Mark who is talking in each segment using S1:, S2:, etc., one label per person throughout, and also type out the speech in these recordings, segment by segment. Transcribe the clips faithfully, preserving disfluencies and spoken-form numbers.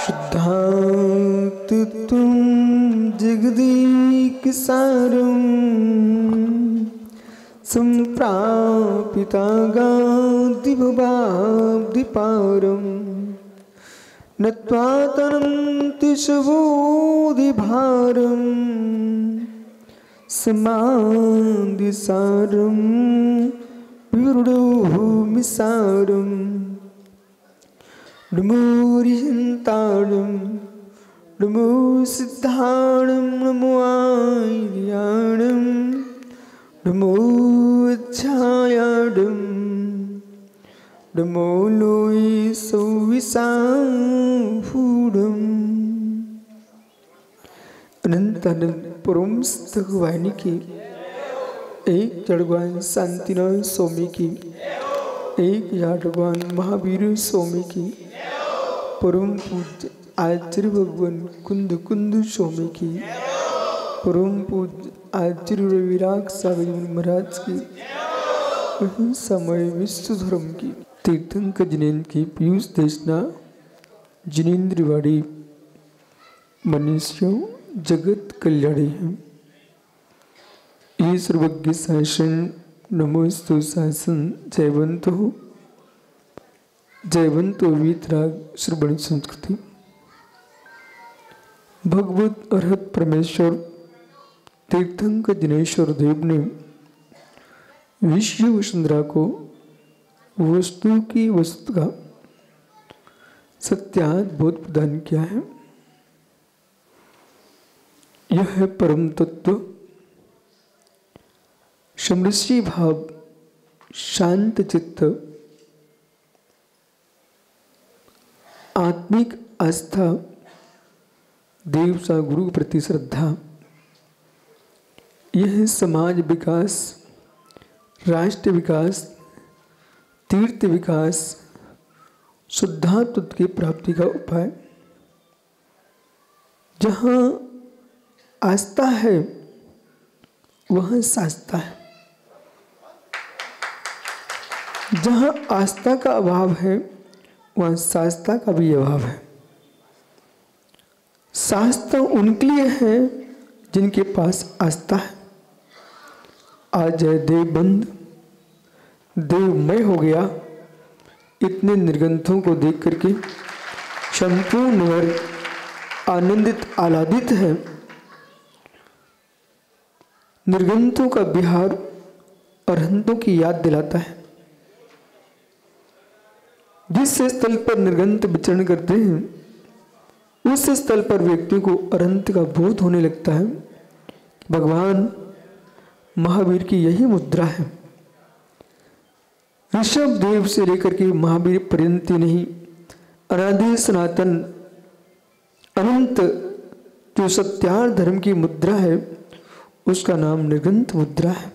S1: शुद्धातुत्वं जगदीक सारं सम्प्रापितागादिभवाब्धिपारं नत्वा तनन्ति शुभोधिभारं समाधिसारं विवृडोमिसारं नमोरिहन्तारं नमो सिद्धाणं नमो आर्याणं नमो अच्छायाडं नमो लोई सौविसाफूडम् अनंतानंद परम भगवानी की एक जड़वान शांतिनाथ स्वामी की एक जड़वान महावीर स्वामी की परम पूज्य आचार्य भगवान कुंद कुंद स्वामी की परम पूज्य आचार्य रविराग स्वामी महाराज की समय विश्व धर्म की तीर्थंकर जिनेन्द्र की पीयूष देशना जिनेन्द्रवाड़ी मनुष्यों जगत कल्याणी है। ये सर्वज्ञ शासन नमोस्तु शासन जयवंतो जयवंतो वीतराग श्रवण संस्कृति भगवत अर्हत परमेश्वर तीर्थंकर दिनेश्वर देव ने विश्व वसुंधरा को वस्तु की वस्तु का सत्यात बोध प्रदान किया है। यह है परम तत्व समृद्धि भाव शांत चित्त आत्मिक आस्था देव सा गुरु के प्रति श्रद्धा। यह समाज विकास राष्ट्र विकास तीर्थ विकास शुद्धात्व की प्राप्ति का उपाय। जहाँ आस्था है वहाँ शास्ता है, जहाँ आस्था का अभाव है वहाँ शास्ता का भी अभाव है। शास्त्र उनके लिए है जिनके पास आस्था है। आज है देव बंद देवमय हो गया। इतने निर्ग्रंथों को देख करके संपूर्ण वर्ग आनंदित आह्लादित है। निर्ग्रंथों का विहार अरहंतों की याद दिलाता है। जिस स्थल पर निर्ग्रंथ विचरण करते हैं उस स्थल पर व्यक्ति को अरहंत का बोध होने लगता है। भगवान महावीर की यही मुद्रा है। ऋषभ देव से लेकर के महावीर पर्यंत नहीं, अनादि सनातन अनंत जो सत्यार धर्म की मुद्रा है उसका नाम निर्ग्रंथ मुद्रा है।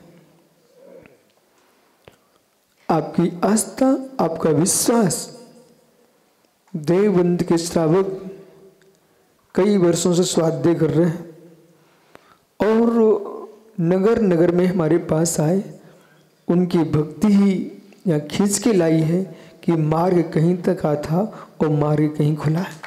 S1: आपकी आस्था आपका विश्वास देवबंद के श्रावक कई वर्षों से स्वाध्याय कर रहे हैं और नगर नगर में हमारे पास आए। उनकी भक्ति ही यहाँ खींच के लाई है कि मार्ग कहीं तक आ था और मार्ग कहीं खुला है।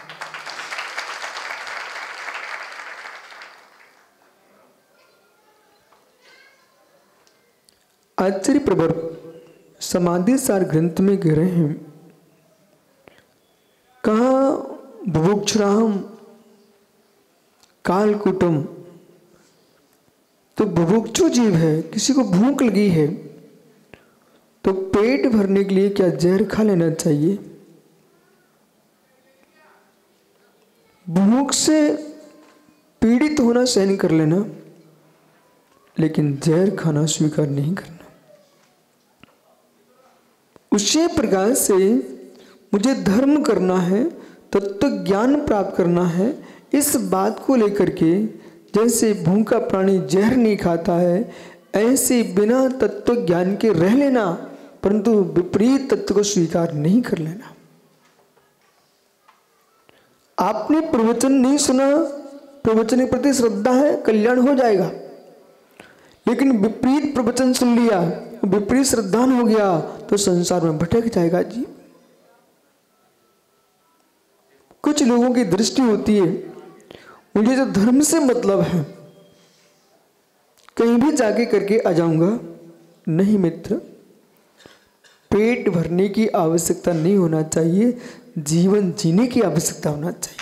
S1: आचार्य प्रवर समाधि सार ग्रंथ में कह रहे हैं, कहा बुभुक्षुराम कालकूटम। तो बुभुक्षु जीव है, किसी को भूख लगी है तो पेट भरने के लिए क्या जहर खा लेना चाहिए? भूख से पीड़ित होना सहन कर लेना, लेकिन जहर खाना स्वीकार नहीं करना। उसी प्रकार से मुझे धर्म करना है, तत्व ज्ञान प्राप्त करना है। इस बात को लेकर के जैसे भूखा प्राणी जहर नहीं खाता है, ऐसे बिना तत्व ज्ञान के रह लेना, परंतु विपरीत तत्व को स्वीकार नहीं कर लेना। आपने प्रवचन नहीं सुना, प्रवचन के प्रति श्रद्धा है, कल्याण हो जाएगा। लेकिन विपरीत प्रवचन सुन लिया, विपरीत श्रद्धान हो गया तो संसार में भटक जाएगा जी। कुछ लोगों की दृष्टि होती है मुझे तो धर्म से मतलब है, कहीं भी जाके करके आ जाऊंगा। नहीं मित्र, पेट भरने की आवश्यकता नहीं होना चाहिए, जीवन जीने की आवश्यकता होना चाहिए।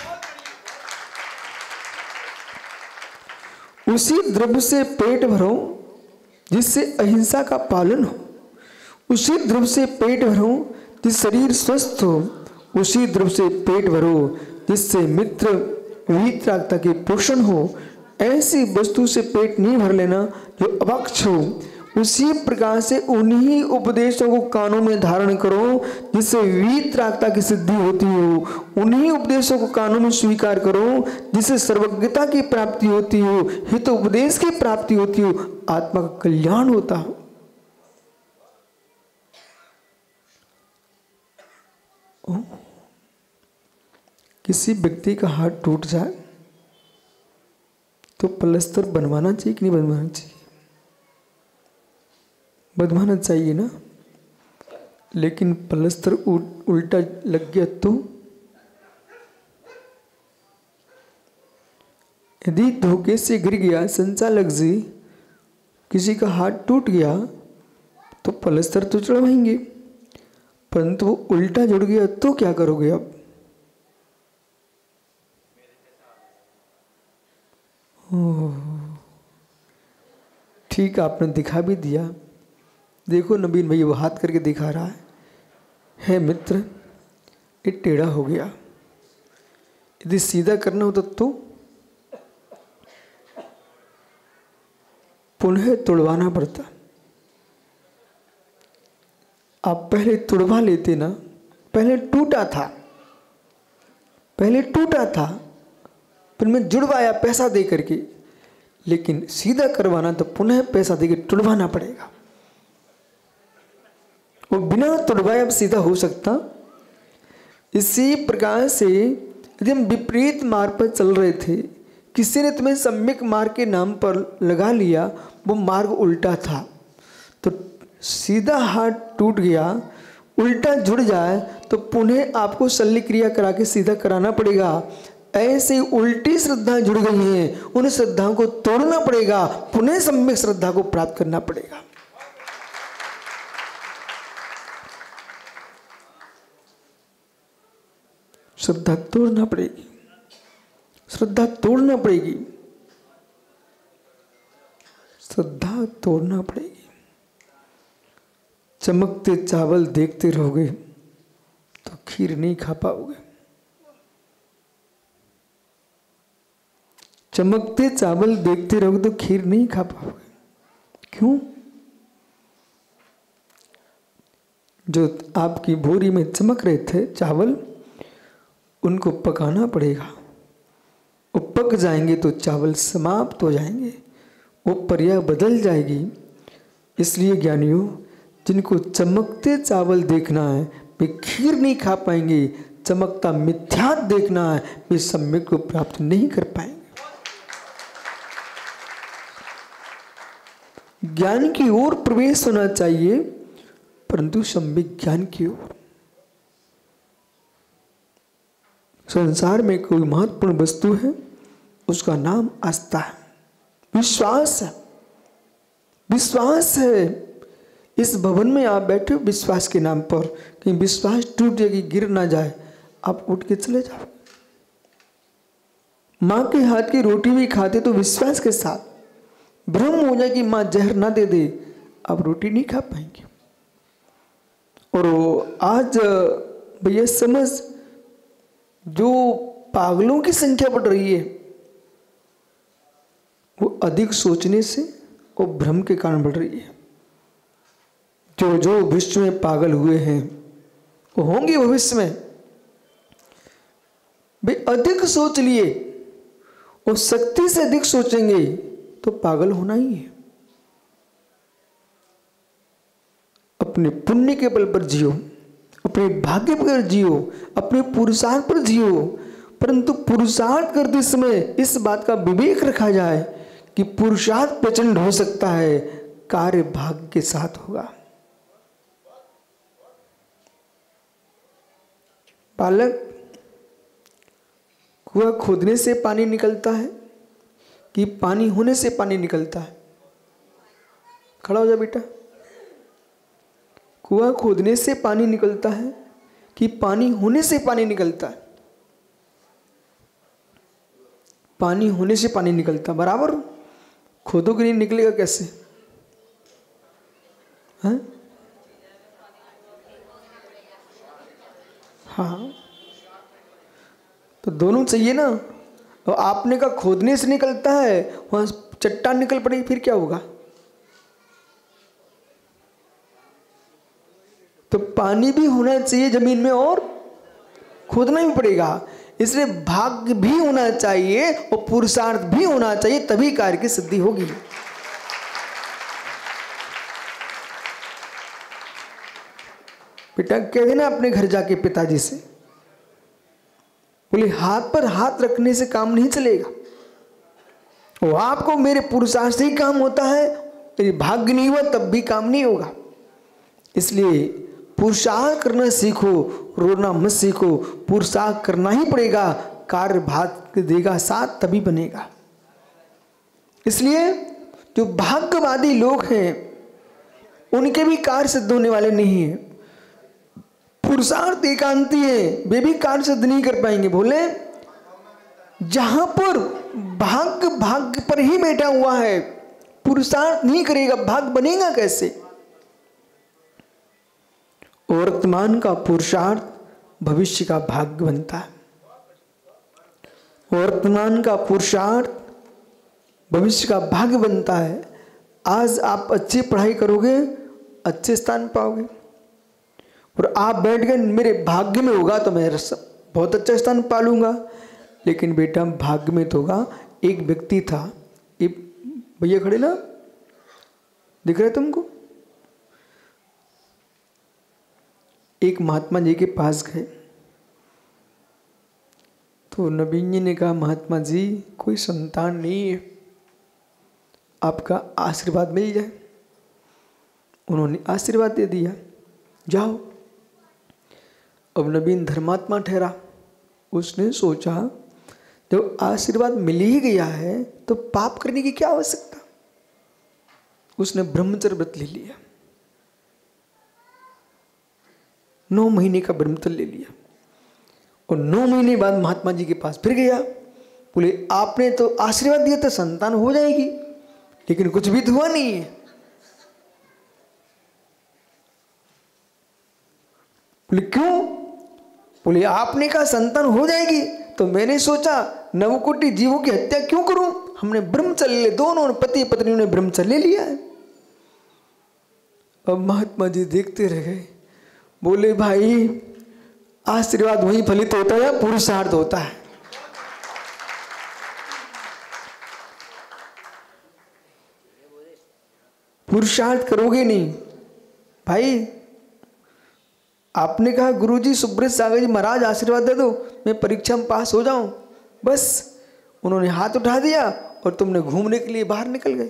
S1: उसी द्रव्य से पेट भरो जिससे अहिंसा का पालन हो, उसी द्रव्य से पेट भरो जिस शरीर स्वस्थ हो, उसी द्रव्य से पेट भरो जिससे मित्र वितरागता के पोषण हो। ऐसी वस्तु से पेट नहीं भर लेना जो अभक्ष हो। उसी प्रकार से उन्हीं उपदेशों को कानों में धारण करो जिससे वितरागता की सिद्धि होती हो। उन्हीं उपदेशों को कानों में स्वीकार करो जिससे सर्वज्ञता की प्राप्ति होती हो, हित उपदेश की प्राप्ति होती हो, आत्मा का कल्याण होता हो। किसी व्यक्ति का हाथ टूट जाए तो प्लास्टर बनवाना चाहिए कि नहीं बनवाना चाहिए? बनवाना चाहिए ना। लेकिन प्लास्टर उल्टा लग गया तो यदि धोखे से गिर गया, संचालक जी किसी का हाथ टूट गया तो प्लास्टर तो चढ़वाएंगे, परंतु वो उल्टा जुड़ गया तो क्या करोगे अब? ठीक, आपने दिखा भी दिया। देखो नवीन भाई वो हाथ करके दिखा रहा है, है मित्र ये टेढ़ा हो गया, यदि सीधा करना होता तो पुनः तुड़वाना पड़ता। आप पहले तुड़वा लेते ना, पहले टूटा था, पहले टूटा था फिर मैं जुड़वाया पैसा दे करके, लेकिन सीधा करवाना तो पुनः पैसा देके तुड़वाना पड़ेगा। वो बिना तुड़वाए अब सीधा हो सकता? इसी प्रकार से यदि हम विपरीत मार्ग पर चल रहे थे, किसी ने तुम्हें सम्यक मार्ग के नाम पर लगा लिया, वो मार्ग उल्टा था, तो सीधा हाथ टूट गया, उल्टा जुड़ जाए तो पुनः आपको शल्य क्रिया करा के सीधा कराना पड़ेगा। ऐसे उल्टी श्रद्धा जुड़ गई हैं, उन श्रद्धाओं को तोड़ना पड़ेगा, पुनः सम्यक श्रद्धा को प्राप्त करना पड़ेगा। श्रद्धा तोड़ना पड़ेगी, श्रद्धा तोड़ना पड़ेगी, श्रद्धा तोड़ना पड़ेगी। चमकते चावल देखते रहोगे तो खीर नहीं खा पाओगे। चमकते चावल देखते रहोगे तो खीर नहीं खा पाओगे। क्यों? जो आपकी बोरी में चमक रहे थे चावल, उनको पकाना पड़ेगा। वो पक जाएंगे तो चावल समाप्त हो जाएंगे, वो पर्याय बदल जाएगी। इसलिए ज्ञानियों, जिनको चमकते चावल देखना है वे खीर नहीं खा पाएंगे, चमकता मिथ्या देखना है वे सम्यक को प्राप्त नहीं कर पाएंगे। ज्ञान की ओर प्रवेश होना चाहिए, परंतु सम्यक ज्ञान की ओर। संसार में कोई महत्वपूर्ण वस्तु है, उसका नाम आस्था है, विश्वास है। विश्वास है। इस भवन में आप बैठे हो विश्वास के नाम पर, कहीं विश्वास टूट जाएगी, गिर ना जाए, आप उठ के चले जाओ। माँ के हाथ की रोटी भी खाते तो विश्वास के साथ, भ्रम हो जाए कि माँ जहर ना दे दे, आप रोटी नहीं खा पाएंगे। और आज भैया समझ, जो पागलों की संख्या बढ़ रही है वो अधिक सोचने से और भ्रम के कारण बढ़ रही है। जो जो विश्व में पागल हुए हैं वो होंगे भविष्य में। वे अधिक सोच लिए और शक्ति से अधिक सोचेंगे तो पागल होना ही है। अपने पुण्य के बल पर जियो, अपने भाग्य पर जियो, अपने पुरुषार्थ पर जियो, परंतु पुरुषार्थ करते समय इस बात का विवेक रखा जाए कि पुरुषार्थ प्रचंड हो सकता है, कार्य भाग्य के साथ होगा। बालक कुआं खोदने से पानी निकलता है कि पानी होने से पानी निकलता है? खड़ा हो जा बेटा। कुआं खोदने से पानी निकलता है कि पानी होने से पानी निकलता है? पानी होने से पानी निकलता, बराबर। खोदोगे नहीं निकलेगा कैसे? हाँ हाँ, तो दोनों चाहिए ना। और आपने का खोदने से निकलता है, वहां चट्टान निकल पड़ेगी, फिर क्या होगा? तो पानी भी होना चाहिए जमीन में और खोदना भी पड़ेगा। इसलिए भाग्य भी होना चाहिए और पुरुषार्थ भी होना चाहिए, तभी कार्य की सिद्धि होगी। बेटा कह देना अपने घर जाके पिताजी से, बोले हाथ पर हाथ रखने से काम नहीं चलेगा। वो आपको मेरे पुरुषार्थ से ही काम होता है, यदि भाग्य नहीं हुआ तब भी काम नहीं होगा। इसलिए पुरुषार्थ करना सीखो, रोना मत सीखो। पुरुषार्थ करना ही पड़ेगा, कार्य भाग्य देगा साथ तभी बनेगा। इसलिए जो भाग्यवादी लोग हैं उनके भी कार्य सिद्ध होने वाले नहीं है। पुरुषार्थ एकांती है, वे भी कार्य सिद्ध नहीं कर पाएंगे। बोले जहां पर भाग्य भाग्य पर ही बैठा हुआ है, पुरुषार्थ नहीं करेगा, भाग्य बनेगा कैसे? वर्तमान का पुरुषार्थ भविष्य का भाग्य बनता है। वर्तमान का पुरुषार्थ भविष्य का भाग्य बनता है। आज आप अच्छी पढ़ाई करोगे, अच्छे स्थान पाओगे, और आप बैठ गए मेरे भाग्य में होगा तो मैं बहुत अच्छा स्थान पालूंगा। लेकिन बेटा भाग्य में तो होगा। एक व्यक्ति था, ये भैया खड़े ना, दिख रहे तुमको? एक महात्मा जी के पास गए तो नवीन जी ने कहा, महात्मा जी कोई संतान नहीं है, आपका आशीर्वाद मिल जाए। उन्होंने आशीर्वाद दे दिया, जाओ। अब नवीन धर्मात्मा ठहरा। उसने सोचा जब आशीर्वाद मिल ही गया है तो पाप करने की क्या आवश्यकता। उसने ब्रह्मचर्य व्रत ले लिया, नौ महीने का ब्रह्मचर्य ले लिया। और नौ महीने बाद महात्मा जी के पास फिर गया। बोले आपने तो आशीर्वाद दिया था संतान हो जाएगी, लेकिन कुछ भी तो हुआ नहीं है। बोले क्यों? बोले आपने कहा संतान हो जाएगी, तो मैंने सोचा नवकोटि जीवों की हत्या क्यों करूं। हमने ब्रह्मचर्य ले, दोनों पति पत्नी ने ब्रह्मचर्य ले लिया है। अब महात्मा जी देखते रह गए। बोले भाई आशीर्वाद वहीं फलित होता है, पुरुषार्थ होता है। पुरुषार्थ करोगे नहीं भाई। आपने कहा गुरुजी सुब्रत सागर जी महाराज आशीर्वाद दे दो, मैं परीक्षा में पास हो जाऊं, बस उन्होंने हाथ उठा दिया और तुमने घूमने के लिए बाहर निकल गए।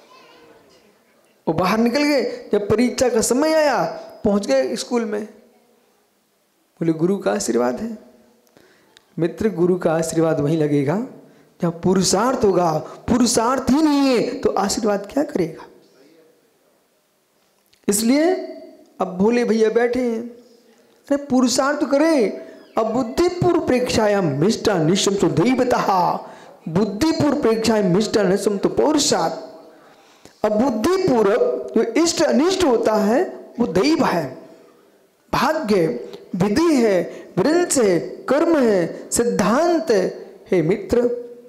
S1: वो बाहर निकल गए, जब परीक्षा का समय आया पहुंच गए स्कूल में। बोले गुरु का आशीर्वाद है। मित्र गुरु का आशीर्वाद वहीं लगेगा जहां पुरुषार्थ होगा। पुरुषार्थ ही नहीं है तो आशीर्वाद क्या करेगा। इसलिए अब भोले भैया बैठे हैं, अरे पुरुषार्थ करें। अब बुद्धिपूर्व प्रेक्षायाम मिष्टा निशम तो दैवतः, बुद्धिपूर्व प्रेक्षायाम मिष्टा निशम तो पौरुषार्थ। अब बुद्धिपूर्वक जो इष्ट अनिष्ट होता है वो दैव है, भाग्य, विधि है, वृंश है, कर्म है, सिद्धांत है। मित्र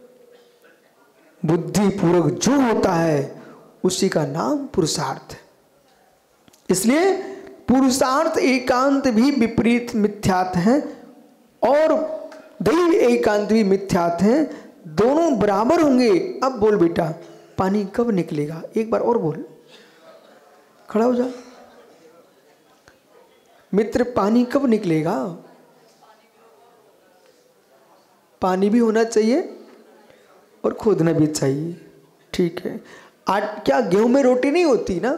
S1: बुद्धिपूर्वक जो होता है उसी का नाम पुरुषार्थ है। इसलिए पुरुषार्थ एकांत भी विपरीत मिथ्यात है और दैव एकांत भी मिथ्यात है, दोनों बराबर होंगे। अब बोल बेटा पानी कब निकलेगा, एक बार और बोल, खड़ा हो जा। मित्र पानी कब निकलेगा? पानी भी होना चाहिए और खोदना भी चाहिए, ठीक है। आज क्या गेहूं में रोटी नहीं होती ना?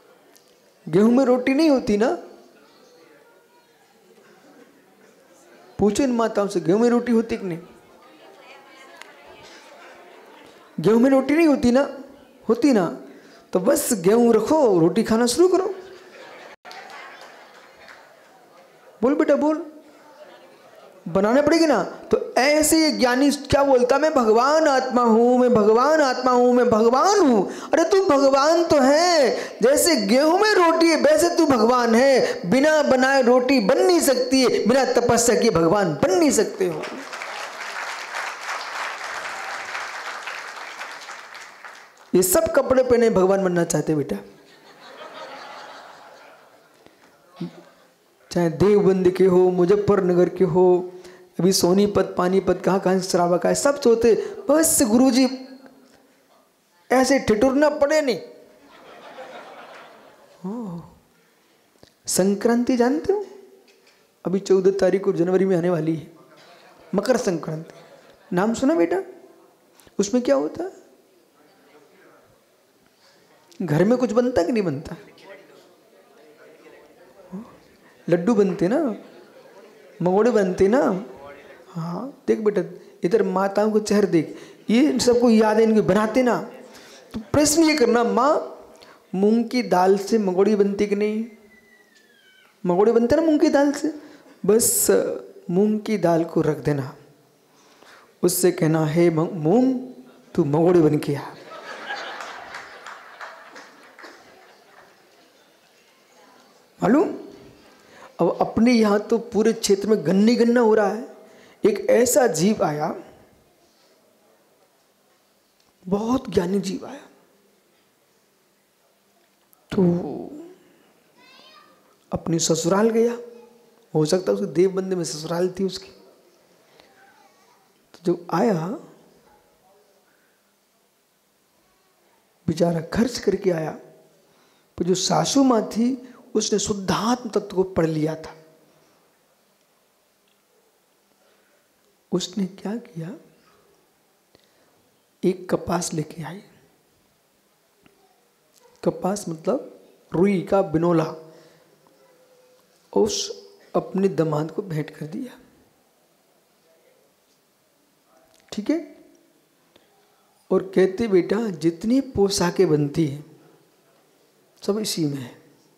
S1: गेहूं में रोटी नहीं होती ना? पूछो इन माताओं से गेहूं में रोटी होती कि नहीं? गेहूं में रोटी नहीं होती ना? होती ना? तो बस गेहूं रखो, रोटी खाना शुरू करो। बोल बेटा बोल, बनाने पड़ेगी ना। तो ऐसे ये ज्ञानी क्या बोलता, मैं भगवान आत्मा हूं, मैं भगवान आत्मा हूं, मैं भगवान हूं। अरे तू भगवान तो है, जैसे गेहूं में रोटी है वैसे तू भगवान है। बिना बनाए रोटी बन नहीं सकती है, बिना तपस्या के भगवान बन नहीं सकते हो। ये सब कपड़े पहने भगवान बनना चाहते बेटा, चाहे देवबंद के हो, मुजफ्फरनगर के हो, अभी सोनीपत पानीपत कहाँ कहाँ शराबा का है, सब सोते बस गुरुजी ऐसे ठिठुरना पड़े नहीं। संक्रांति जानते हो? अभी चौदह तारीख को जनवरी में आने वाली है मकर संक्रांति, नाम सुना बेटा? उसमें क्या होता है? घर में कुछ बनता कि नहीं बनता? लड्डू बनते ना, मगोड़े बनते ना। हाँ देख बेटा, इधर माताओं को चेहरे देख, ये सबको याद है इनके बनाते ना। तो प्रश्न ये करना, माँ मूंग की दाल से मगोड़ी बनती कि नहीं? मगोड़े बनते ना मूंग की दाल से। बस मूंग की दाल को रख देना, उससे कहना हे मूंग तू मगोड़े बन के आ। मालूम? अब अपने यहाँ तो पूरे क्षेत्र में गन्ने गन्ना हो रहा है। एक ऐसा जीव आया, बहुत ज्ञानी जीव आया, तो अपनी ससुराल गया। हो सकता है उसके देवबंद में ससुराल थी उसकी। तो जब आया बेचारा खर्च करके आया, तो जो सासू माँ थी उसने शुद्धात्म तत्व को पढ़ लिया था। उसने क्या किया, एक कपास लेके आई। कपास मतलब रुई का बिनोला, उस अपने दामाद को भेंट कर दिया। ठीक है? और कहते बेटा जितनी पोशाकें बनती हैं सब इसी में है।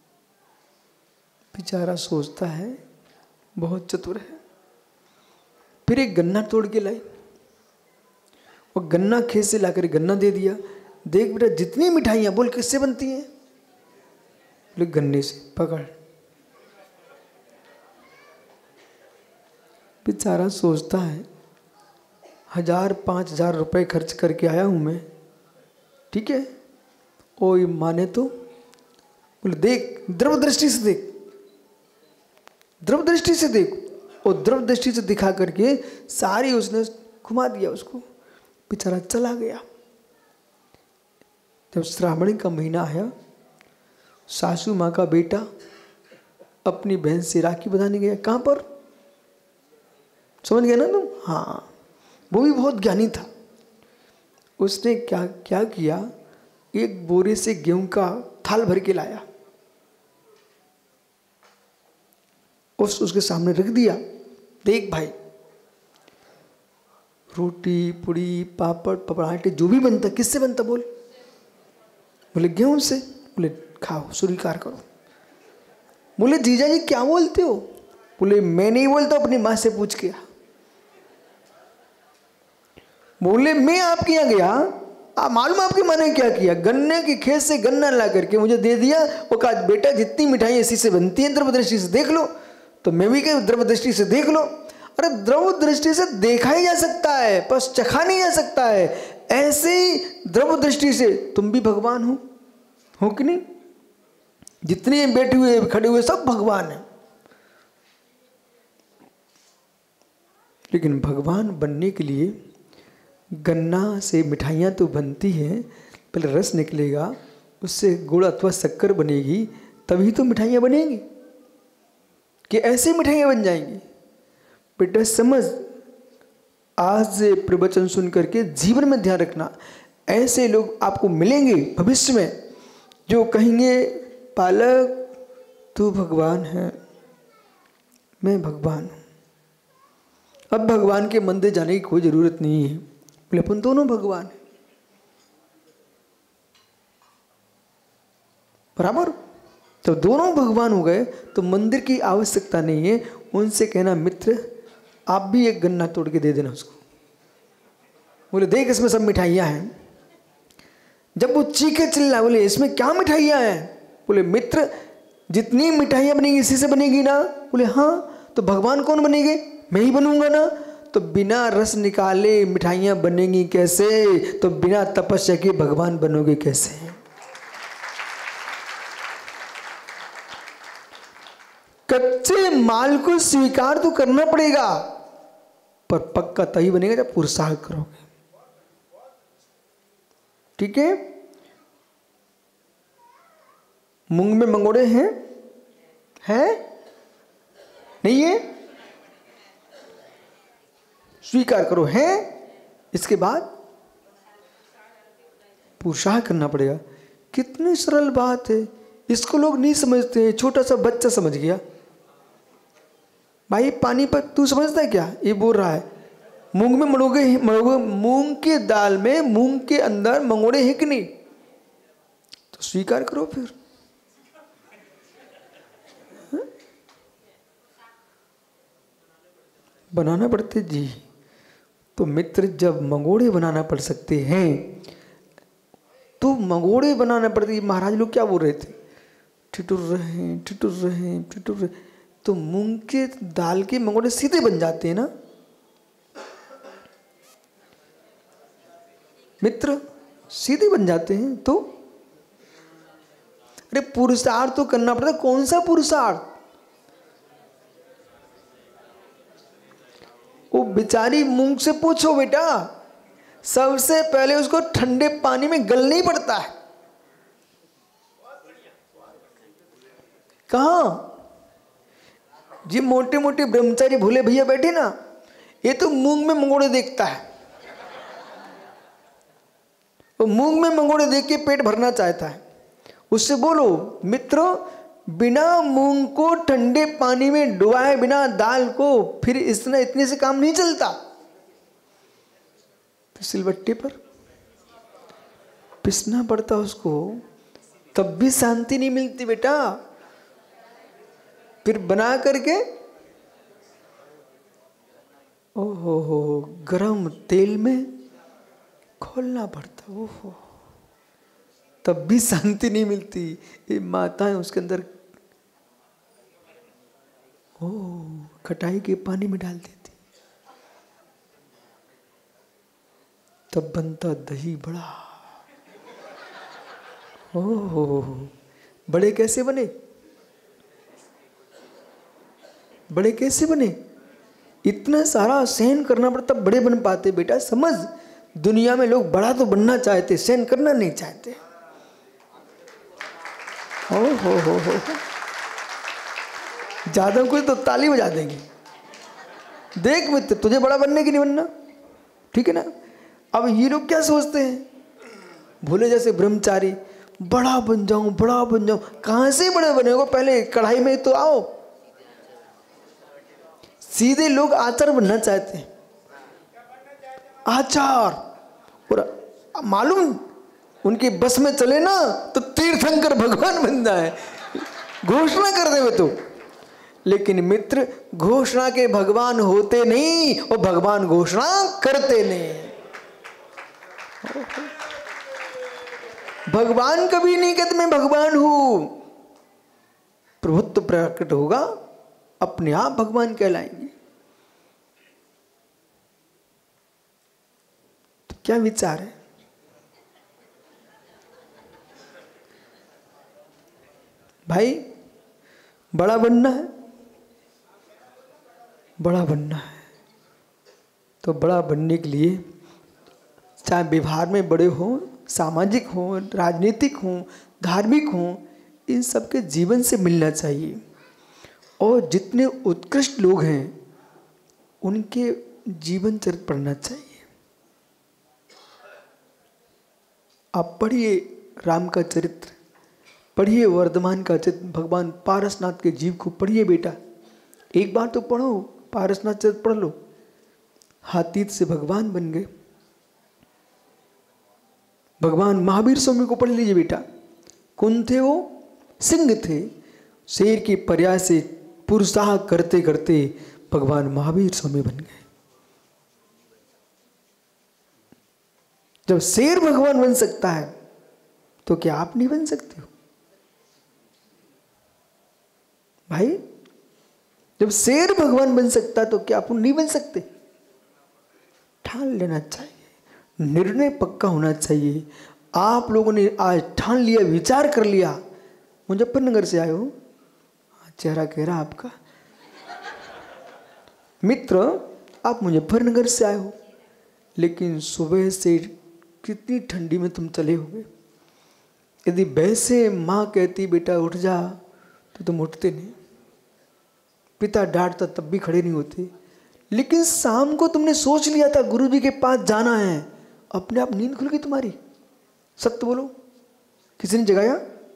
S1: बेचारा सोचता है बहुत चतुर है। फिर एक गन्ना तोड़ के लाई और गन्ना खेत से लाकर गन्ना दे दिया। देख बेटा जितनी मिठाइयाँ, बोल किससे बनती हैं? बोले गन्ने से। पकड़। बेचारा सोचता है हजार पाँच हजार रुपये खर्च करके आया हूँ मैं, ठीक है, ओ ये माने तो। बोले देख द्रव दृष्टि से देख, द्रव दृष्टि से देख। और द्रव दृष्टि से दिखा करके सारी उसने घुमा दिया उसको। बेचारा चला गया। जब श्रावणी का महीना आया, सासू माँ का बेटा अपनी बहन से राखी बंधाने गया। कहाँ पर? समझ गया ना तुम? हाँ, वो भी बहुत ज्ञानी था। उसने क्या क्या किया, एक बोरे से गेहूं का थाल भर के लाया, उस उसके सामने रख दिया। देख भाई, रोटी पूड़ी पापड़ पपड़ाटे जो भी बनता किससे बनता? बोल। बोले गेहूं से। बोले खाओ, स्वीकार करो। बोले जीजा जी क्या बोलते हो? बोले मैं नहीं बोलता, अपनी माँ से पूछ के। बोले मैं आपके यहाँ गया, आप मालूम आपकी माँ ने क्या किया? गन्ने के खेत से गन्ना ला करके मुझे दे दिया। वो कहा बेटा जितनी मिठाई इसी से बनती है, द्रव दृष्टि से देख लो। तो मैं भी कह द्रव दृष्टि से देख लो। अरे द्रव दृष्टि से देखा ही जा सकता है, बस चखा नहीं जा सकता है। ऐसे ही द्रव दृष्टि से तुम भी भगवान हो, हो कि नहीं? जितने बैठे हुए खड़े हुए सब भगवान है। लेकिन भगवान बनने के लिए गन्ना से मिठाइयाँ तो बनती हैं, पहले रस निकलेगा, उससे गुड़ अथवा शक्कर बनेगी, तभी तो मिठाइयाँ बनेंगी। कि ऐसे मिठाइयाँ बन जाएंगी? बेटा समझ, आज से प्रवचन सुन करके जीवन में ध्यान रखना। ऐसे लोग आपको मिलेंगे भविष्य में जो कहेंगे पालक तू भगवान है, मैं भगवान हूँ। अब भगवान के मंदिर जाने की कोई जरूरत नहीं है। बोले अपन दोनों भगवान है, बराबर। तो दोनों भगवान हो गए तो मंदिर की आवश्यकता नहीं है। उनसे कहना मित्र आप भी एक गन्ना तोड़ के दे देना उसको। बोले देख इसमें सब मिठाइयाँ हैं। जब वो चीखे चिल्ला, बोले इसमें क्या मिठाइयाँ हैं? बोले मित्र जितनी मिठाइयाँ बनेगी इसी से बनेगी ना? बोले हाँ। तो भगवान कौन बनेंगे? मैं ही बनूंगा ना। तो बिना रस निकाले मिठाइयाँ बनेंगी कैसे? तो बिना तपस्या के भगवान बनोगे कैसे? कच्चे माल को स्वीकार तो करना पड़ेगा, पर पक्का तभी बनेगा जब पुरुषार्थ करोगे। ठीक है। मूंग में मंगोड़े हैं? हैं? नहीं है? स्वीकार करो है। इसके बाद पुरुषार्थ करना पड़ेगा। कितनी सरल बात है, इसको लोग नहीं समझते हैं। छोटा सा बच्चा समझ गया। भाई पानी पर तू समझता है क्या? ये बोल रहा है मूंग में मंगोड़े मंगोड़े मूंग की दाल में मूंग के अंदर मंगोड़े हैं कि नहीं? तो स्वीकार करो फिर। हा? बनाना पड़ते जी। तो मित्र जब मंगोड़े बनाना पड़ सकते हैं तो मंगोड़े बनाना पड़ते। महाराज लोग क्या बोल रहे थे? ठिठुर रहे हैं ठिठुर रहे हैं ठिठुर रहे। तो मूंग के दाल के मंगोड़े सीधे बन जाते हैं ना मित्र, सीधे बन जाते हैं। तो अरे पुरुषार्थ तो करना पड़ता। कौन सा पुरुषार्थ? वो बेचारी मूंग से पूछो बेटा, सबसे पहले उसको ठंडे पानी में गलना ही पड़ता है। कहाँ जी मोटे मोटे ब्रह्मचारी भोले भैया बैठे ना, ये तो मूंग में मंगोड़े देखता है। वो मूंग में मंगोड़े देख के पेट भरना चाहता है। उससे बोलो मित्रों, बिना मूंग को ठंडे पानी में डुबाए बिना दाल को फिर इतना इतने से काम नहीं चलता। तो सिलबट्टे पर पिसना पड़ता उसको, तब भी शांति नहीं मिलती बेटा। फिर बना करके ओहो हो गरम तेल में खोलना पड़ता। ओहो, तब भी शांति नहीं मिलती। ये माताएं उसके अंदर ओ खटाई के पानी में डाल देती, तब बनता दही बड़ा। ओहो, बड़े कैसे बने? बड़े कैसे बने? इतना सारा सहन करना पड़ता तब बड़े बन पाते। बेटा समझ, दुनिया में लोग बड़ा तो बनना चाहते, सहन करना नहीं चाहते। ओ हो हो हो ज्यादा कुछ तो ताली बजा देंगे। देख मित्र, तुझे बड़ा बनने की नहीं बनना, ठीक है ना। अब ये लोग क्या सोचते हैं, भोले जैसे ब्रह्मचारी, बड़ा बन जाऊं बड़ा बन जाऊं। कहां से बड़े बनेगो? पहले कढ़ाई में तो आओ। सीधे लोग आचार बनना चाहते हैं, आचार। और मालूम उनकी बस में चले ना तो तीर्थंकर भगवान बनना है, घोषणा कर दे तो। लेकिन मित्र, घोषणा के भगवान होते नहीं और भगवान घोषणा करते नहीं। भगवान कभी नहीं कहते मैं भगवान हूं। प्रभुत्व प्रकट होगा, अपने आप भगवान कहलाएंगे। तो क्या विचार है? भाई बड़ा बनना है, बड़ा बनना है तो बड़ा बनने के लिए चाहे व्यवहार में बड़े हों, सामाजिक हों, राजनीतिक हों, धार्मिक हों, इन सब के जीवन से मिलना चाहिए। और जितने उत्कृष्ट लोग हैं उनके जीवन चरित्र पढ़ना चाहिए। आप पढ़िए राम का चरित्र, पढ़िए वर्धमान का चरित्र, भगवान पारसनाथ के जीव को पढ़िए बेटा। एक बार तो पढ़ो, पारसनाथ चरित्र पढ़ लो, हाथी से भगवान बन गए। भगवान महावीर स्वामी को पढ़ लीजिए बेटा। कौन थे वो? सिंह थे। शेर की पर्याय से पुरुषाह करते करते भगवान महावीर स्वामी बन गए। जब शेर भगवान बन सकता है तो क्या आप नहीं बन सकते हो भाई? जब शेर भगवान बन सकता है तो क्या आप नहीं बन सकते? ठान लेना चाहिए, निर्णय पक्का होना चाहिए। आप लोगों ने आज ठान लिया, विचार कर लिया। मुजफ्फरनगर से आए हो, चेहरा कह रहा आपका मित्र, आप मुजफ्फरनगर से आए हो, लेकिन सुबह से कितनी ठंडी में तुम चले होगे। यदि वैसे माँ कहती बेटा उठ जा तो तुम उठते नहीं, पिता डांटता तब भी खड़े नहीं होते। लेकिन शाम को तुमने सोच लिया था गुरुजी के पास जाना है, अपने आप नींद खुल गई तुम्हारी। सत्य बोलो, किसी ने जगाया?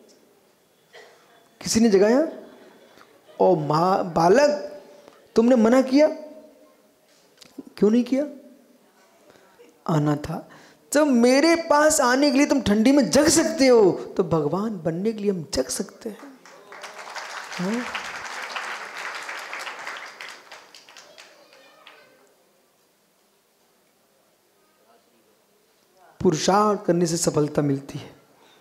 S1: किसी ने जगाया? और माँ बालक तुमने मना किया, क्यों नहीं किया? आना था। जब मेरे पास आने के लिए तुम ठंडी में जग सकते हो तो भगवान बनने के लिए हम जग सकते हैं। हाँ? पुरुषार्थ करने से सफलता मिलती है।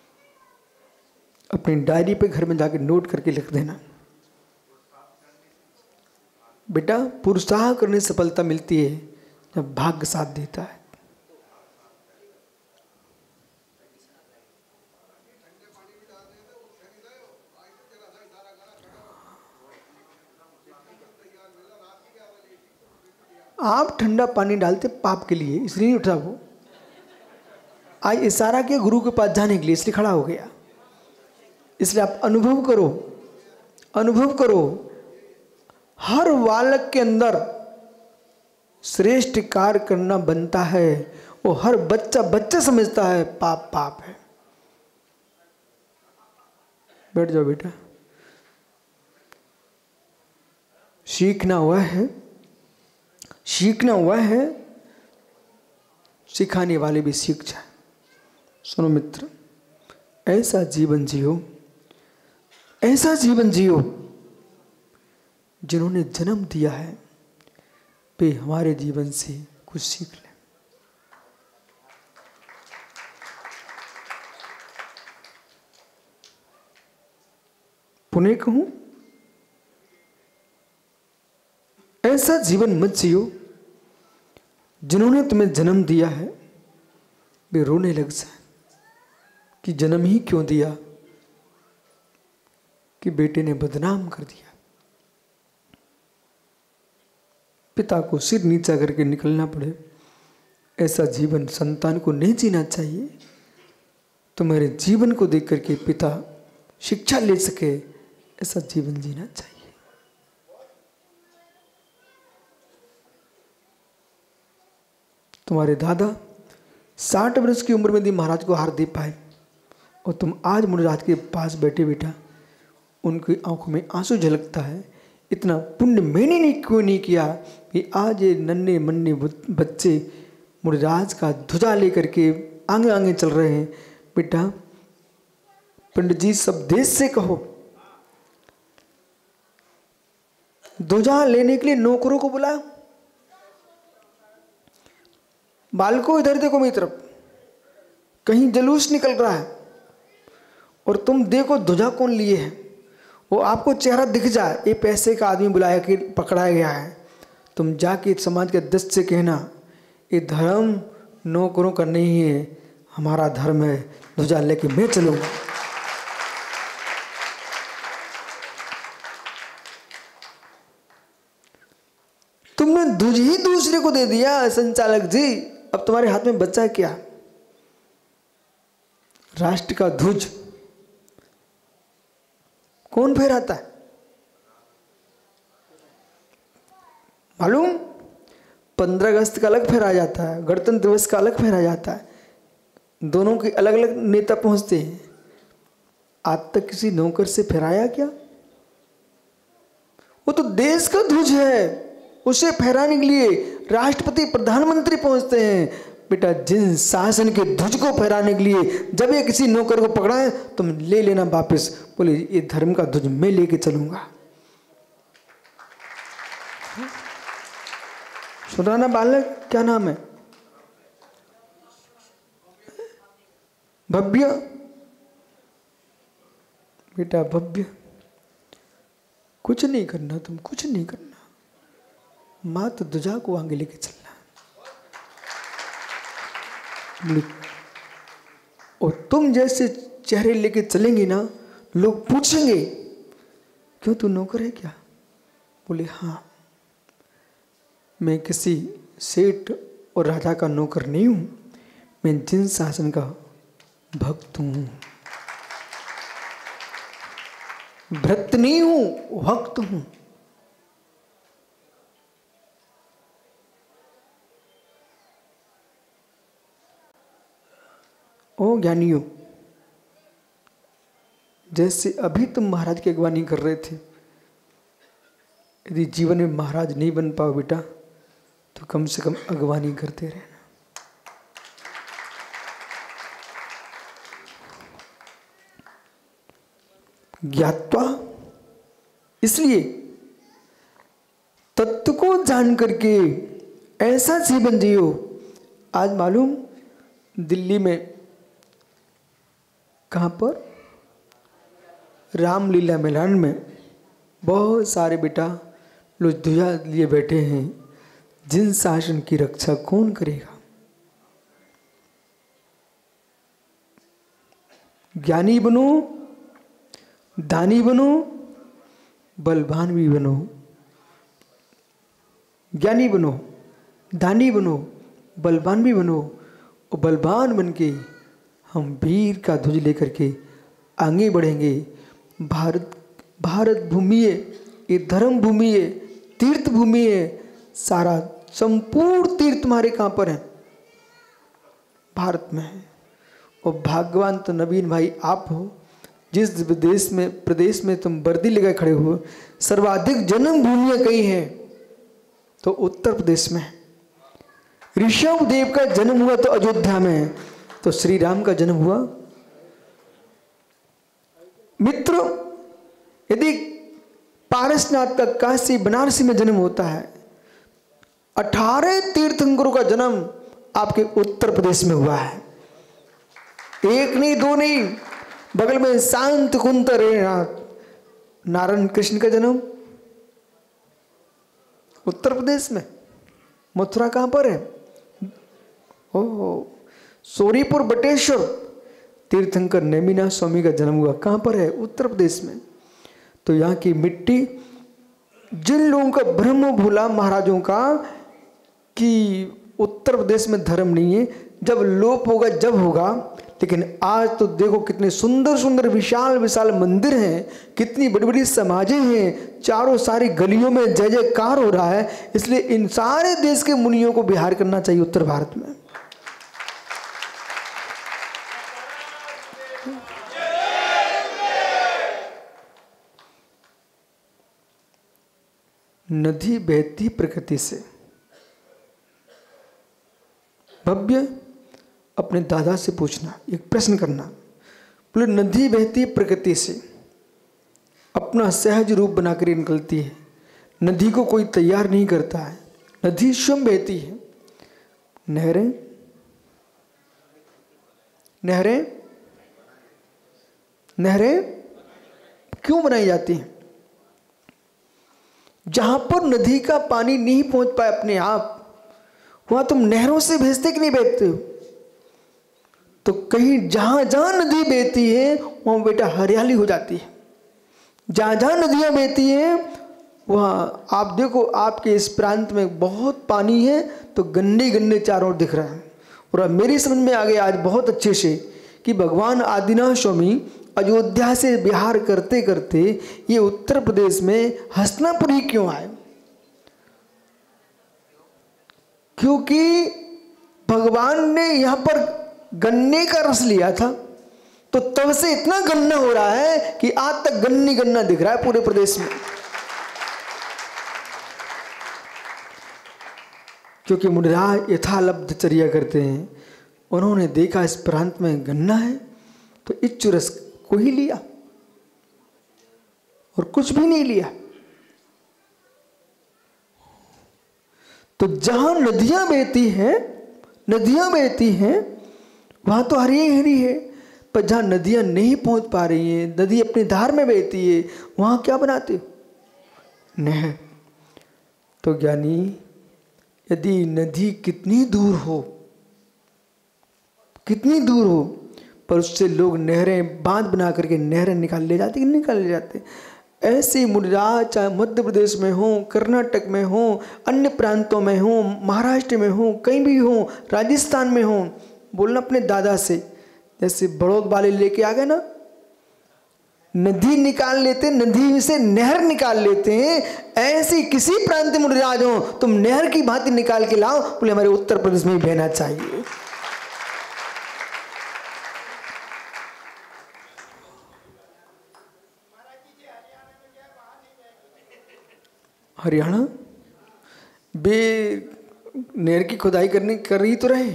S1: अपनी डायरी पे घर में जाके नोट करके लिख देना बेटा, पुरुषार्थ करने से सफलता मिलती है जब भाग्य साथ देता है। आप ठंडा पानी डालते पाप के लिए, इसलिए नहीं उठा वो। आज इशारा किया गुरु के पास जाने के लिए, इसलिए खड़ा हो गया। इसलिए आप अनुभव करो, अनुभव करो। हर बालक के अंदर श्रेष्ठ कार्य करना बनता है। वो हर बच्चा बच्चा समझता है पाप पाप है। बैठ जाओ बेटा। सीखना हुआ है, सीखना हुआ है, सिखाने वाले भी सीख जाए। सुनो मित्र, ऐसा जीवन जियो, ऐसा जीवन जियो जिन्होंने जन्म दिया है वे हमारे जीवन से कुछ सीख लें। पुनः कहूं, ऐसा जीवन मत जियो जिन्होंने तुम्हें जन्म दिया है वे रोने लग जाए कि जन्म ही क्यों दिया, कि बेटे ने बदनाम कर दिया। पिता को सिर नीचा करके निकलना पड़े, ऐसा जीवन संतान को नहीं जीना चाहिए। तुम्हारे जीवन को देख करके पिता शिक्षा ले सके, ऐसा जीवन जीना चाहिए। तुम्हारे दादा साठ वर्ष की उम्र में भी महाराज को हार दे पाए और तुम आज मुनिराज के पास बैठे बैठा उनकी आंखों में आंसू झलकता है। इतना पुण्य मैंने नहीं क्यों नहीं किया कि आज ये नन्हे मन्ने बच्चे मुनिराज का ध्वजा लेकर के आगे आगे चल रहे हैं। बेटा, पंडित जी सब देश से कहो, ध्वजा लेने के लिए नौकरों को बुलाओ। बालकों इधर देखो मेरी तरफ, कहीं जुलूस निकल रहा है और तुम देखो ध्वजा कौन लिए है। वो आपको चेहरा दिख जाए, ये पैसे का आदमी बुलाया कि पकड़ाया गया है, तुम जाके समाज के अध्यक्ष से कहना ये धर्म नौकरों का नहीं है, हमारा धर्म है, ध्वजा लेके मैं चलूंगा। तुमने ध्वज ही दूसरे को दे दिया संचालक जी, अब तुम्हारे हाथ में बचा है क्या? राष्ट्र का ध्वज कौन फहराता है मालूम? पंद्रह अगस्त का अलग फहराया जाता है, गणतंत्र दिवस का अलग फहराया जाता है, दोनों के अलग अलग नेता पहुंचते हैं। आज तक किसी नौकर से फहराया क्या? वो तो देश का ध्वज है, उसे फहराने के लिए राष्ट्रपति प्रधानमंत्री पहुंचते हैं, बेटा जिन शासन के ध्वज को फहराने के लिए जब ये किसी नौकर को पकड़ा है तुम ले लेना वापस। बोले ये धर्म का ध्वज मैं लेके चलूंगा। सुना ना बालक, क्या नाम है? भव्य। बेटा भव्य, कुछ नहीं करना, तुम कुछ नहीं करना, मात्र ध्वजा को आगे लेके चलना। और तुम जैसे चेहरे लेके चलेंगे ना, लोग पूछेंगे क्यों तू नौकर है क्या? बोले हाँ, मैं किसी सेठ और राजा का नौकर नहीं हूं, मैं जिन शासन का भक्त हूं, भक्त नहीं हूं, भक्त हूं। ओ ज्ञानियों, जैसे अभी तुम महाराज की अगवानी कर रहे थे, यदि जीवन में महाराज नहीं बन पाओ बेटा तो कम से कम अगवानी करते रहना। ज्ञात्वा, इसलिए तत्व को जान करके ऐसा जीवन जियो। आज मालूम दिल्ली में कहाँ पर रामलीला मैदान में बहुत सारे बेटा लोग ध्वजा लिए बैठे हैं। जिन शासन की रक्षा कौन करेगा? ज्ञानी बनो, दानी बनो, बलवान भी बनो। ज्ञानी बनो, दानी बनो, बलवान भी बनो। और बलवान बन के हम वीर का ध्वज लेकर के आगे बढ़ेंगे। भारत भारत भूमि है, ये धर्म भूमि है, तीर्थ भूमि है। सारा संपूर्ण तीर्थ तुम्हारे कहाँ पर है? भारत में है। और भाग्यवान तो नवीन भाई आप हो, जिस देश में प्रदेश में तुम वर्दी लेकर खड़े हो। सर्वाधिक जन्म भूमियाँ कई हैं तो उत्तर प्रदेश में। ऋषभ देव का जन्म हुआ तो अयोध्या में, तो श्री राम का जन्म हुआ। मित्रों, यदि पारसनाथ का काशी बनारसी में जन्म होता है, अठारह तीर्थंकरों का जन्म आपके उत्तर प्रदेश में हुआ है। एक नहीं, दो नहीं, बगल में शांत कुंत नारायण कृष्ण का जन्म उत्तर प्रदेश में। मथुरा कहां पर है? ओह, सोरीपुर बटेश्वर तीर्थंकर नेमिनाथ स्वामी का जन्म हुआ कहां पर है? उत्तर प्रदेश में। तो यहाँ की मिट्टी, जिन लोगों का भ्रम भूला महाराजों का कि उत्तर प्रदेश में धर्म नहीं है, जब लोप होगा जब होगा। लेकिन आज तो देखो कितने सुंदर सुंदर विशाल विशाल मंदिर हैं, कितनी बड़ी बड़ी समाजें हैं, चारों सारी गलियों में जय जयकार हो रहा है। इसलिए इन सारे देश के मुनियों को विहार करना चाहिए उत्तर भारत में। नदी बहती प्रकृति से। भव्य, अपने दादा से पूछना, एक प्रश्न करना। बोले नदी बहती प्रकृति से, अपना सहज रूप बनाकर निकलती है। नदी को कोई तैयार नहीं करता है, नदी स्वयं बहती है। नहरें नहरें नहरें क्यों बनाई जाती हैं? जहां पर नदी का पानी नहीं पहुंच पाए अपने आप, वहां तुम नहरों से भेजते कि नहीं भेजते हो? तो कहीं जहां जहां नदी बहती है वहां बेटा हरियाली हो जाती है। जहां जहां नदियां बहती हैं वहां आप देखो, आपके इस प्रांत में बहुत पानी है तो गन्ने गन्ने चारों ओर दिख रहा है। और अब मेरी समझ में आ गया आज बहुत अच्छे से कि भगवान आदिनाथ स्वामी अयोध्या से बिहार करते करते ये उत्तर प्रदेश में हसनापुरी क्यों आए? क्योंकि भगवान ने यहां पर गन्ने का रस लिया था, तो तब से इतना गन्ना हो रहा है कि आज तक गन्नी गन्ना दिख रहा है पूरे प्रदेश में। क्योंकि मुनिराज यथालब्धचर्या करते हैं। उन्होंने देखा इस प्रांत में गन्ना है तो इच्छु रस को ही लिया और कुछ भी नहीं लिया। तो जहां नदियां बहती हैं, नदियां बहती हैं वहां तो हरी हरी है, पर जहां नदियां नहीं पहुंच पा रही हैं, नदी अपनी धार में बहती है, वहां क्या बनाते हो? नहर। तो ज्ञानी यदि नदी कितनी दूर हो, कितनी दूर हो, पर उससे लोग नहरें बांध बना करके नहरें निकाल ले जाते कि निकाल ले जाते। ऐसे मुनिराज चाहे मध्य प्रदेश में हो, कर्नाटक में हो, अन्य प्रांतों में हो, महाराष्ट्र में हो, कहीं भी हो, राजस्थान में हो, बोलना अपने दादा से, जैसे बड़ौद वाले लेके आ गए ना, नदी निकाल लेते, नदी से नहर निकाल लेते हैं। ऐसे किसी प्रांत में मुनिराज हो, तुम नहर की भांति निकाल के लाओ, बोले हमारे उत्तर प्रदेश में ही बहना चाहिए। हरियाणा बे नहर की खुदाई करने कर रही तो रहे,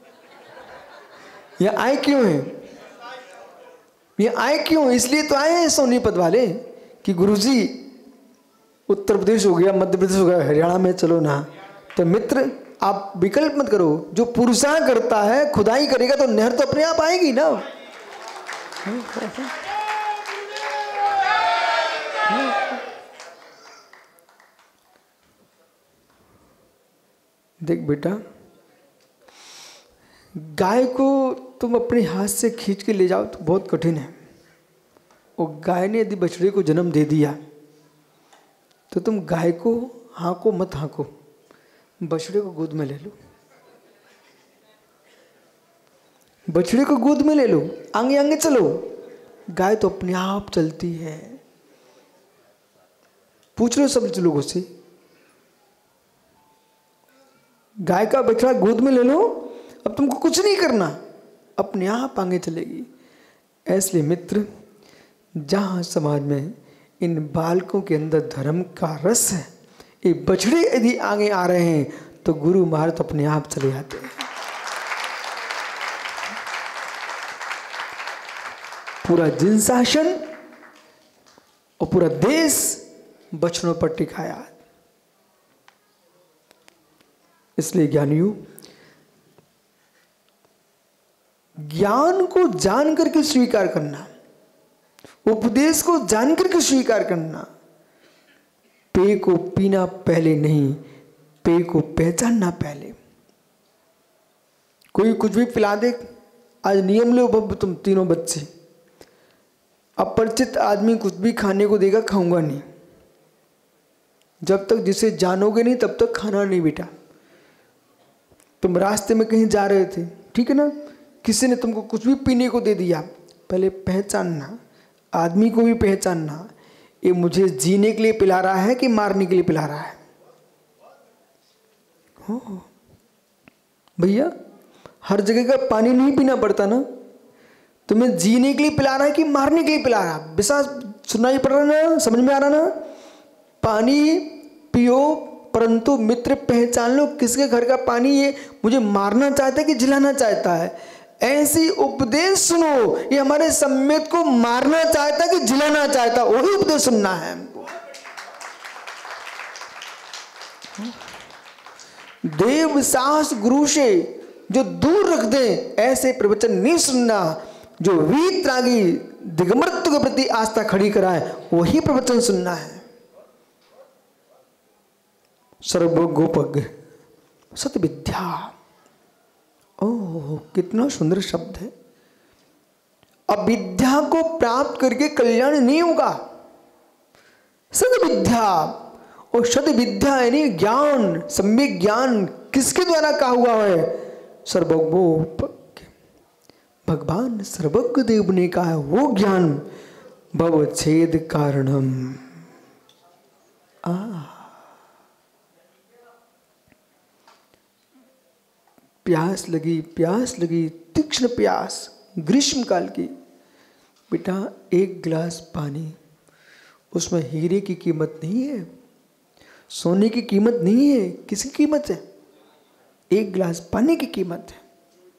S1: ये आए क्यों है? ये आए क्यों? इसलिए तो आए हैं सोनीपत वाले कि गुरुजी उत्तर प्रदेश हो गया, मध्य प्रदेश हो गया, हरियाणा में चलो ना। तो मित्र आप विकल्प मत करो, जो पुरुषा करता है खुदाई करेगा तो नहर तो अपने आप आएगी ना। देख बेटा, गाय को तुम अपने हाथ से खींच के ले जाओ तो बहुत कठिन है। और गाय ने यदि बछड़े को जन्म दे दिया तो तुम गाय को हाँको मत हाँको, बछड़े को गोद में ले लो, बछड़े को गोद में ले लो, आगे आगे चलो। गाय तो अपने आप चलती है। पूछ लो सब लोगों से, गाय का बछड़ा गोद में ले लो, अब तुमको कुछ नहीं करना, अपने आप आगे चलेगी। ऐसे मित्र, जहां समाज में इन बालकों के अंदर धर्म का रस है, ये बछड़े यदि आगे आ रहे हैं तो गुरु महाराज तो अपने आप चले जाते हैं। पूरा जिनशासन और पूरा देश बछड़ों पर टिकाया। इसलिए ज्ञानियों, ज्ञान को जान करके स्वीकार करना, उपदेश को जान करके स्वीकार करना। पेय को पीना पहले नहीं, पेय को पहचानना पहले। कोई कुछ भी पिला दे, आज नियम लो तुम तीनों बच्चे, अपरिचित आदमी कुछ भी खाने को देगा, खाऊंगा नहीं। जब तक जिसे जानोगे नहीं तब तक खाना नहीं बेटा। तुम रास्ते में कहीं जा रहे थे, ठीक है ना, किसी ने तुमको कुछ भी पीने को दे दिया, पहले पहचानना, आदमी को भी पहचानना, ये मुझे जीने के लिए पिला रहा है कि मारने के लिए पिला रहा है। हो भैया, हर जगह का पानी नहीं पीना पड़ता ना, तुम्हें जीने के लिए पिला रहा है कि मारने के लिए पिला रहा है, विश्वास सुनाई पड़ रहा ना, समझ में आ रहा ना। पानी पियो, परंतु मित्र पहचान लो किसके घर का पानी ये मुझे मारना चाहता है कि जिलाना चाहता है। ऐसी उपदेश सुनो, ये हमारे सम्यक को मारना चाहता है कि जिलाना चाहता है, वही उपदेश सुनना है हमको। देव साहस गुरु से जो दूर रख दे, ऐसे प्रवचन नहीं सुनना। जो वीतरागी दिगंबरत्व के प्रति आस्था खड़ी कराए, वही प्रवचन सुनना है। सर्वगोपज्ञ सत विद्या, ओह कितना सुंदर शब्द है। अविद्या को प्राप्त करके कल्याण नहीं होगा। सद विद्या, और सद विद्या यानी ज्ञान, सम्यक ज्ञान किसके द्वारा कहा हुआ है? सर्वगोपज्ञ, भगवान सर्वज्ञ देव ने कहा है वो ज्ञान। भवच्छेद कारणम, आ प्यास लगी, प्यास लगी, तीक्ष्ण प्यास, ग्रीष्म काल की। बेटा एक गिलास पानी, उसमें हीरे की कीमत नहीं है, सोने की कीमत नहीं है, किसकी कीमत है? एक गिलास पानी की कीमत है।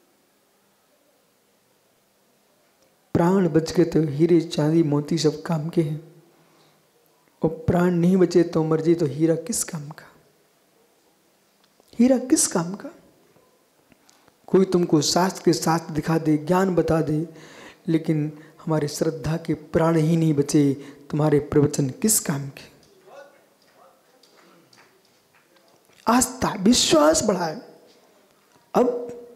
S1: प्राण बच गए तो हीरे चांदी मोती सब काम के हैं, और प्राण नहीं बचे तो मर जाए तो हीरा किस काम का? हीरा किस काम का? कोई तुमको शास्त्र के शास्त्र दिखा दे, ज्ञान बता दे, लेकिन हमारे श्रद्धा के प्राण ही नहीं बचे, तुम्हारे प्रवचन किस काम के? आस्था विश्वास बढ़ाए। अब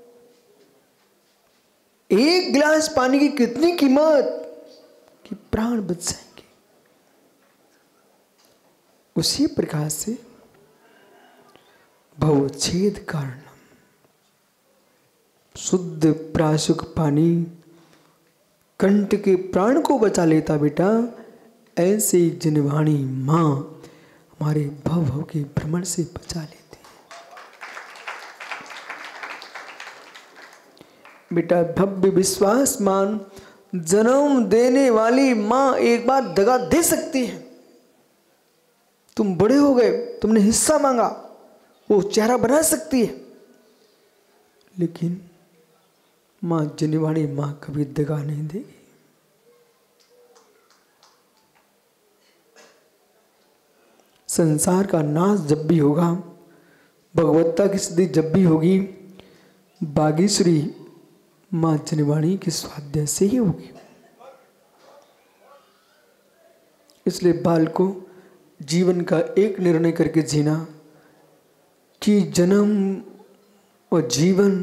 S1: एक गिलास पानी की कितनी कीमत कि प्राण बच जाएंगे। उसी प्रकार से भवच्छेद कारणम, शुद्ध प्राशुक पानी कंठ के प्राण को बचा लेता बेटा, ऐसे ही जिनवाणी मां हमारे भव भव के भ्रमण से बचा लेती है। बेटा भव्य विश्वास मान, जन्म देने वाली मां एक बार दगा दे सकती है। तुम बड़े हो गए, तुमने हिस्सा मांगा, वो चेहरा बना सकती है, लेकिन मां जिनवाणी मां कभी दगा नहीं देगी। संसार का नाश जब भी होगा, भगवत्ता की सिद्धि जब भी होगी, बागेश्वरी मां जिनवाणी के स्वाध्याय से ही होगी। इसलिए बाल को जीवन का एक निर्णय करके जीना कि जन्म और जीवन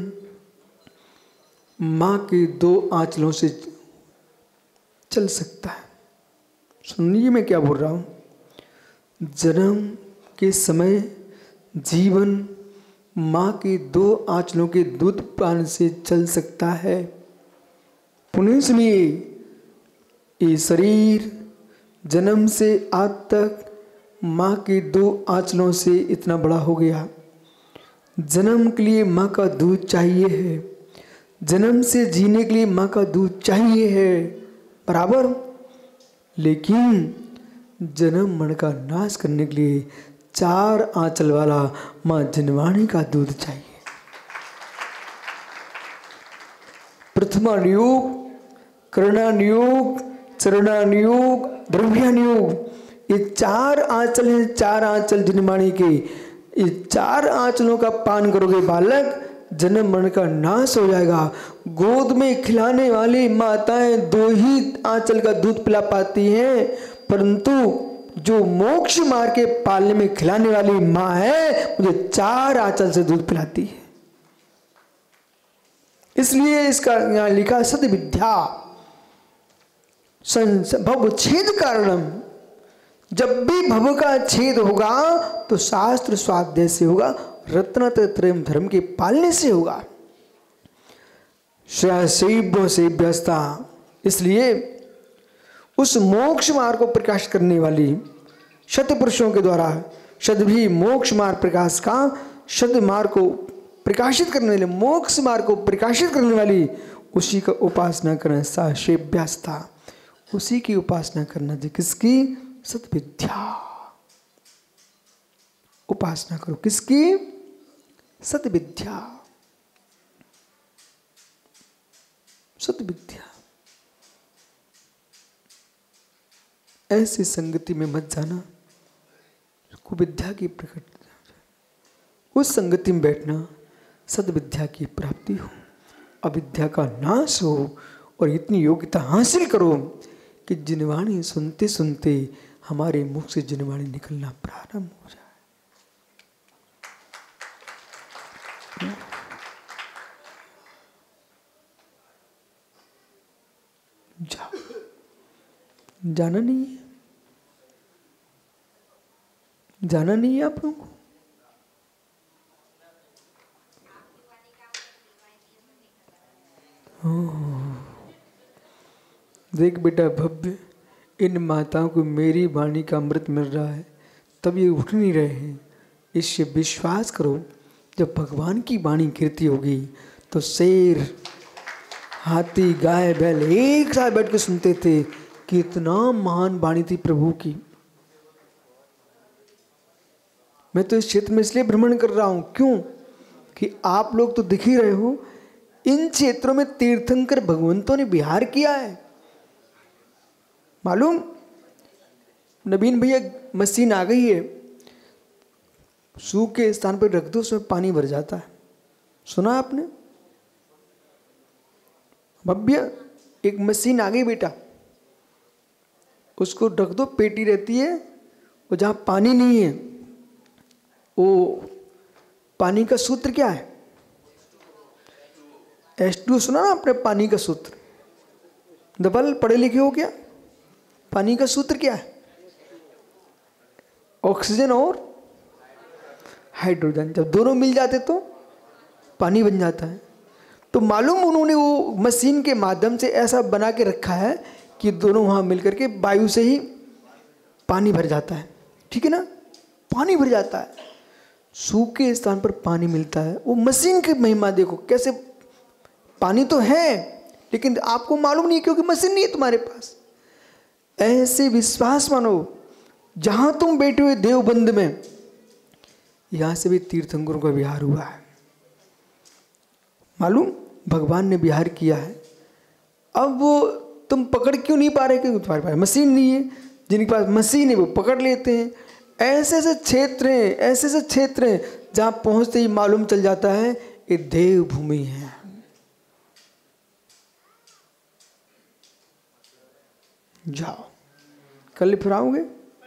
S1: मां के दो आंचलों से चल सकता है। सुनिए मैं क्या बोल रहा हूं। जन्म के समय जीवन मां के दो आंचलों के दूध पान से चल सकता है। पुण्य सुनिए, ये शरीर जन्म से आज तक मां के दो आंचलों से इतना बड़ा हो गया। जन्म के लिए मां का दूध चाहिए है, जन्म से जीने के लिए मां का दूध चाहिए है बराबर, लेकिन जन्म मरण का नाश करने के लिए चार आंचल वाला मां जिनवाणी का दूध चाहिए। प्रथमानुयोग, करणानुयोग, चरणानुयोग, द्रव्यानुयोग, ये चार आंचल हैं। चार आंचल जिनवाणी के, ये चार आंचलों का पान करोगे बालक, जन्म मरण का नाश हो जाएगा। गोद में खिलाने वाली माताएं दो ही आंचल का दूध पिला पाती हैं, परंतु जो मोक्ष मार्ग के पालने में खिलाने वाली मां है, मुझे चार आंचल से दूध पिलाती है। इसलिए इसका यहां लिखा सत्य विद्या भव छेद कारणम। जब भी भव का छेद होगा तो शास्त्र स्वाध्याय से होगा, रत्नत्रय धर्म के पालने से होगा। शैव से व्यस्ता, इसलिए उस मोक्ष मार्ग को प्रकाशित करने वाली शत पुरुषों के द्वारा शत भी मोक्ष मार्ग प्रकाश का शत मार्ग को प्रकाशित करने वाले मोक्ष मार्ग को प्रकाशित करने वाली उसी का उपासना करना सा शेव्यास्ता, उसी की उपासना करना। जी किसकी? सत विद्या। उपासना करो किसकी? सत विद्या। सत विद्या। ऐसी संगति में मत जाना कुविद्या की प्रकट, उस संगति में बैठना सद्विद्या की प्राप्ति हो, अविद्या का नाश हो, और इतनी योग्यता हासिल करो कि जिनवाणी सुनते सुनते हमारे मुख से जिनवाणी निकलना प्रारंभ हो जाए। जाओ, जाना नहीं है, जाना नहीं है आप लोगों को। देख बेटा भव्य, इन माताओं को मेरी वाणी का अमृत मिल रहा है, तब ये उठ नहीं रहे हैं। इससे विश्वास करो, जब भगवान की वाणी कीर्ति होगी तो शेर, हाथी, गाय, बैल एक साथ बैठ के सुनते थे। कितना महान वाणी थी प्रभु की। मैं तो इस क्षेत्र में इसलिए भ्रमण कर रहा हूं, क्यों कि आप लोग तो दिख ही रहे हो, इन क्षेत्रों में तीर्थंकर भगवंतों ने विहार किया है। मालूम, नवीन भैया मशीन आ गई है, सूख के स्थान पर रख दो, उसमें पानी भर जाता है। सुना आपने? भव्य एक मशीन आ गई बेटा, उसको रख दो, पेटी रहती है, और जहां पानी नहीं है, वो पानी का सूत्र क्या है? H two. सुना ना आपने पानी का सूत्र? डबल पढ़े लिखे हो क्या? पानी का सूत्र क्या है? ऑक्सीजन और हाइड्रोजन, जब दोनों मिल जाते तो पानी बन जाता है। तो मालूम उन्होंने वो मशीन के माध्यम से ऐसा बना के रखा है कि दोनों वहां मिलकर के वायु से ही पानी भर जाता है। ठीक है ना? पानी भर जाता है, सूखे स्थान पर पानी मिलता है। वो मशीन की महिमा देखो कैसे। पानी तो है लेकिन आपको मालूम नहीं क्योंकि मशीन नहीं है तुम्हारे पास। ऐसे विश्वास मानो, जहां तुम बैठे हुए देवबंद में, यहां से भी तीर्थंकरों का विहार हुआ है। मालूम, भगवान ने विहार किया है। अब वो तुम पकड़ क्यों नहीं पा रहे? क्योंकि तुम्हारे पास मशीन नहीं है। जिनके पास मशीन है वो पकड़ लेते हैं। ऐसे ऐसे क्षेत्र हैं, ऐसे ऐसे क्षेत्र हैं जहां पहुंचते ही मालूम चल जाता है ये देवभूमि है। जाओ, कल फिर आओगे?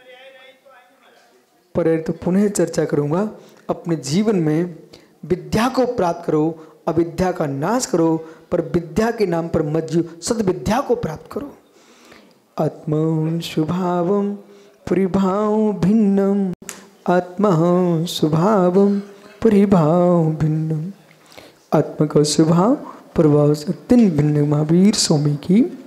S1: पर तो पुनः चर्चा करूंगा। अपने जीवन में विद्या को प्राप्त करो, अविद्या का नाश करो, पर विद्या के नाम पर मत जियो, सद्विद्या को प्राप्त करो। आत्मा स्वभावम परिभाव भिन्नम, आत्मा स्वभावम परिभाव भिन्नम। आत्मा का स्वभाव प्रभाव से तीन भिन्न। महावीर स्वामी की